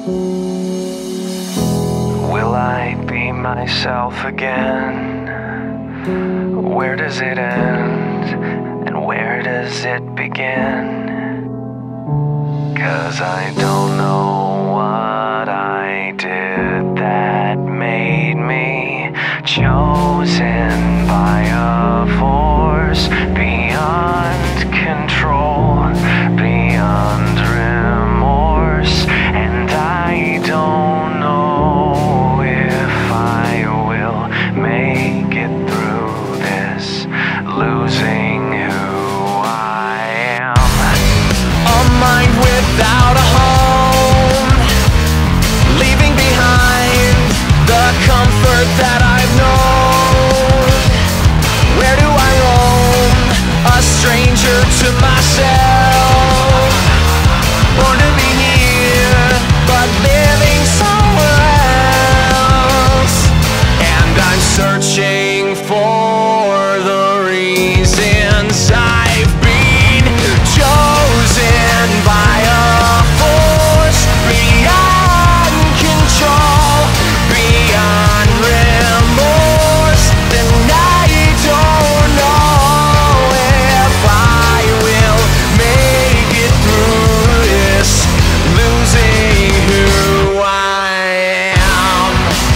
Will I be myself again? Where does it end? And where does it begin? 'Cause I don't know what I did that made me chosen by a force beyond control, beyond remorse. And I don't know if I will make it through this, losing who I am. A mind without a home, leaving behind the comfort that I've known. Where do I roam? A stranger to myself, born to be here, but living somewhere else. And I'm searching for the reasons I've been chosen by a force beyond control, beyond remorse. And I don't know if I will make it through this, losing who I am.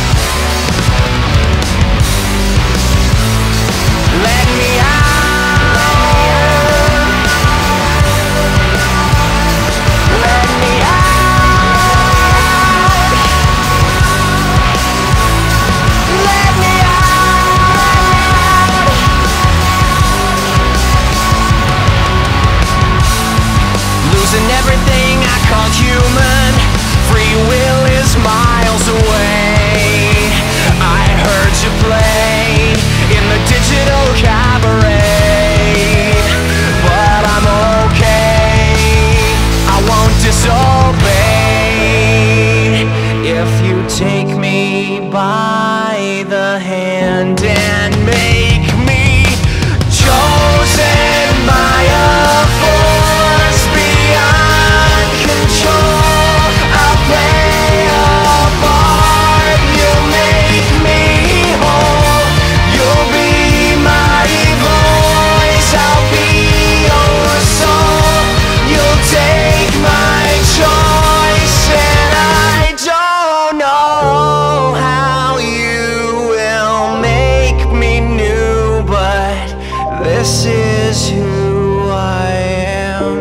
Let me out. Let me out. Let me out. Losing everything I call human. Free will is miles away. I heard you play in the digital cabaret, but I'm okay. I won't disobey if you take me by the hand and make me chosen by a force beyond control. I'll play a part, you'll make me whole. You'll be my voice, I'll be your soul. You'll take my choice, and I don't know how you will make me new, but this is who I am.